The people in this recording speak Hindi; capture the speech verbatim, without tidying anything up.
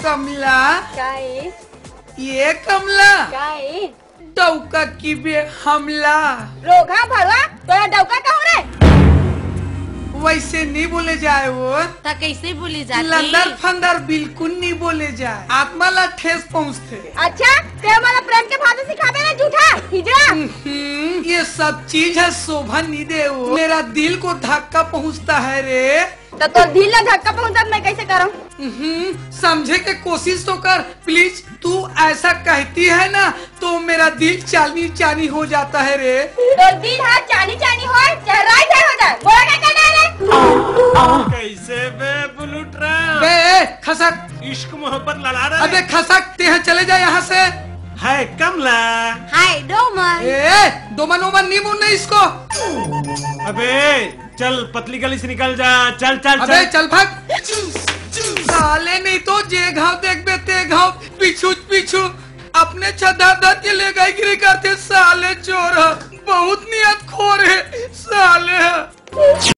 कमला काय ये कमला काय डौका की बे हमला रोगा भरवा तोरा डौका कहूँ रे वैसे नहीं बोले जाए वो ता कैसे बोली जाती? लंदर फंदर बिल्कुल नहीं बोले जाए आत्मा ला ठेस पहुँचते। अच्छा ते हमारा प्रेम के भाषा सिखावे ना झूठा हिजड़ा। हम्म, ये सब चीज है शोभा नहीं दे वो मेरा दिल को धक्का पहुँचता है रे। तो तो दिल ना धक्का पहुँचा मैं कैसे करूँ? हम्म, समझे के कोशिश तो कर प्लीज। तू ऐसा कहती है ना तो मेरा दिल चानी चानी हो जाता है रे। तो दिल हाथ चानी चानी हो चाहे राय चाहे हो जाए बोला क्या करना है रे? कैसे बे बुलूट रहा बे खसक इश्क मोहब्बत लड़ा रहा अबे खसक ते हैं चले जा यहाँ से। है कमला। हाय डोमन। ए दोमन ओमन नहीं बोलना इसको। अबे चल पतली गली से निकल जा चल चल अबे चल चल भाग साले नहीं तो जे घाव देख बे ते घाव पीछू पीछू अपने छदा दत के ले गए गिरी करते साले चोर बहुत नियत खोर है साले।